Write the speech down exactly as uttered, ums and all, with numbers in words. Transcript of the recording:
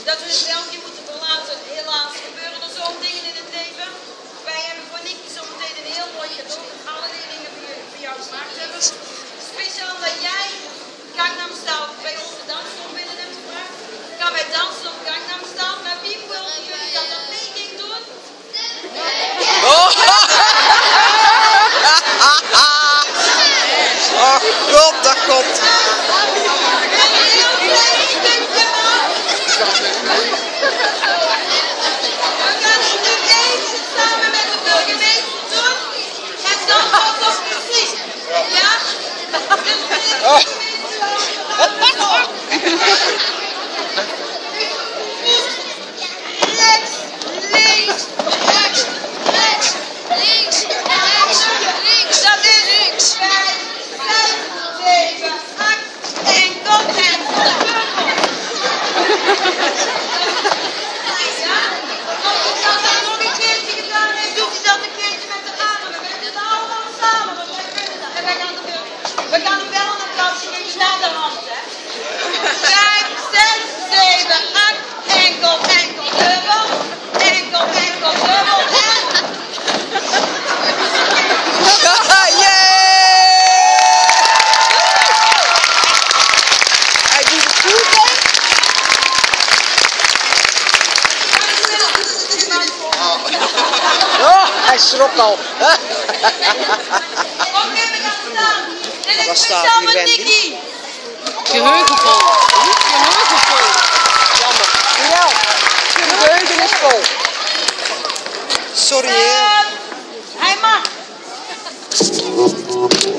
dat we het België moeten verlaten. Helaas gebeuren er zo'n dingen in het leven. Wij hebben voor Nicky zometeen een heel mooi cadeau dat alle leerlingen voor jou gemaakt hebben. Speciaal dat jij Gangnam Style bij onze dansgroep binnen hebt gebracht. Gaan wij dansen op Gangnam Style. Maar wie wil jullie dat dat mee ging doen? Oh, oh god, dat komt. We gaan hem wel een applaus geven naar de hand, hè. vijf, zes, zeven, acht, enkel, enkel, dubbel, enkel, enkel, dubbel, en... Hij doet het goed, hè? Oh, hij schrok al. Oké, we gaan staan. Dit is speciaal met Nicky. Geheugenvol. Geheugenvol. Jammer. Ja, de geheugen is vol. Sorry, hè. Hij mag.